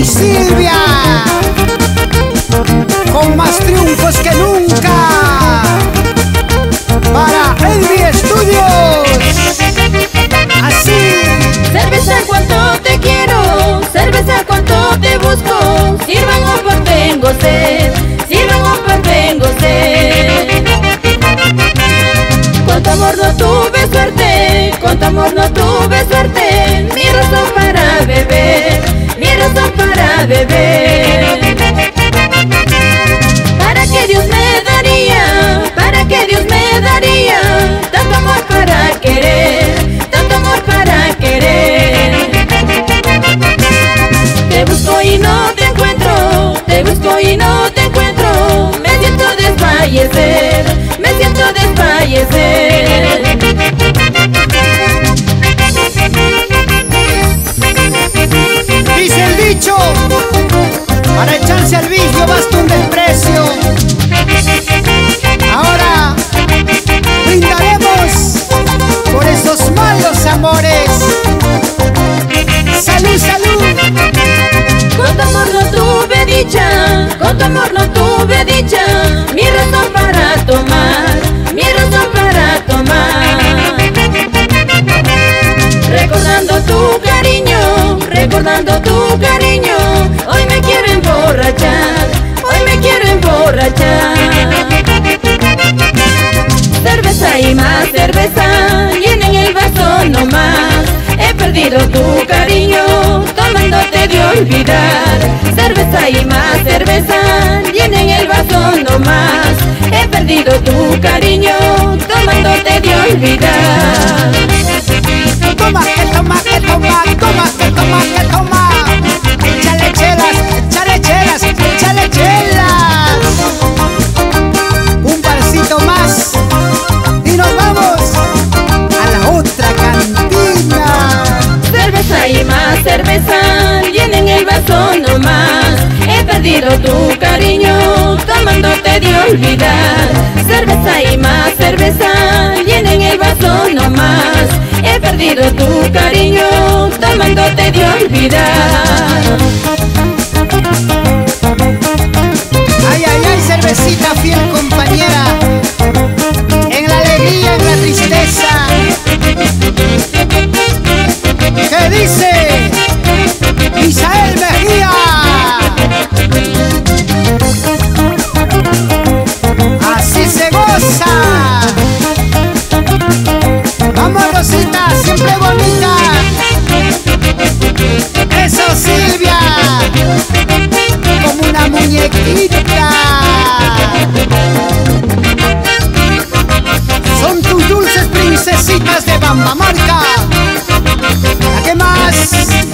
y Silvia, con más triunfos que nunca, para Elvi Studios. Así. Cerveza, cuánto te quiero, cerveza, cuánto te busco. Sirvan o pues tengo sed, sirvan o pues tengo sed. Con tu amor no tuve suerte, con tu amor no tuve suerte. Mi razón para beber, mi razón para beber. ¿Para qué Dios me daría? ¿Para qué Dios me daría? Tanto amor para querer, tanto amor para querer. Te busco y no te encuentro, te busco y no te encuentro. Me siento desfallecer, me siento desfallecer. Dice el dicho, para echarse al vicio basta un desprecio. Ahora brindaremos por esos malos amores. ¡Salud, salud! Con tu amor no tuve dicha, con tu amor no tuve dicha. Mi razón para tomar, mi razón para tomar. Recordando tu cariño, recordando tu cariño. Hoy me quiero emborrachar, hoy me quiero emborrachar. Cerveza y más cerveza, llenen el vaso no más. He perdido tu cariño, tomándote de olvidar. Cerveza y más cerveza, llenen el vaso no más. He perdido tu cariño, tomándote de olvidar. Toma, que toma, que toma, toma, que toma, que toma. Échale chelas, échale chelas, échale chelas. Un barcito más y nos vamos a la otra cantina. Cerveza y más cerveza, llenen el vaso no más. He perdido tu cariño, tomándote de olvidar. Cerveza y más cerveza, llenen el vaso no más. He perdido tu cariño, tomándote de olvidar. Ay, ay, ay, cervecita fiel compañera, en la alegría, en la tristeza. ¿Qué dice Misael Mejía? Así se goza. Vamos, Rosita, siempre bonita. Eso, Silvia, como una muñequita. Son tus dulces princesitas de Bamba Marca. ¿A qué más?